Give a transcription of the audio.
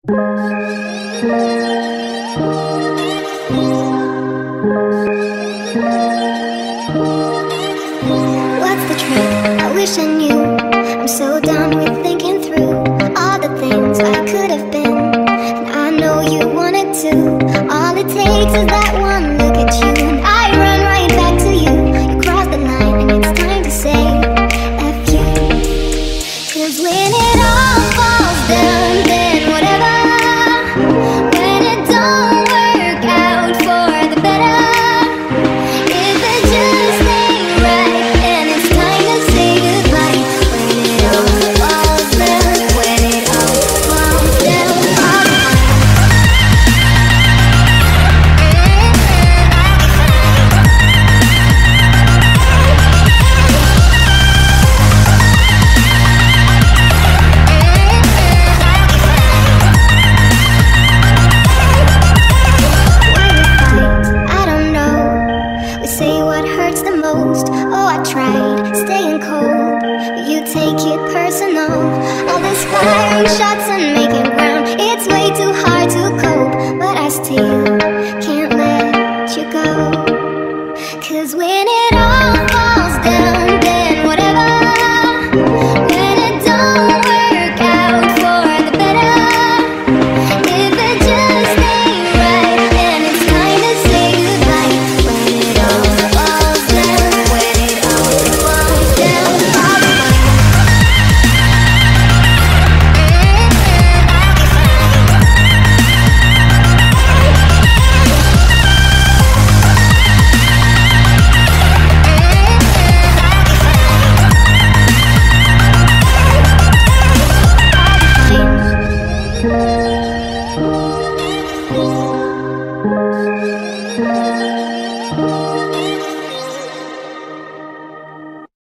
What's the trick? I wish I knew. I'm so done with thinking through all the things I could have been, and I know you wanted to. All it takes is that one look at you, and I run right back to you. You cross the line and it's time to say F you. 'Cause when it all falls down, then whatever. When it don't work out for the better, if it just ain't right, then it's time to say goodbye. When it all falls down, when it all falls down, I don't know. We say what hurts the most. Oh, I tried staying cold, but you take it personal. All this firing shots and making ground, it's way too hard to cope, but I still can't let you go. 'Cause when it all falls down, then whatever. When it don't work out for the better, if it just ain't right, then it's time to say goodbye. When it all falls down, when it all falls down, I'll be fine.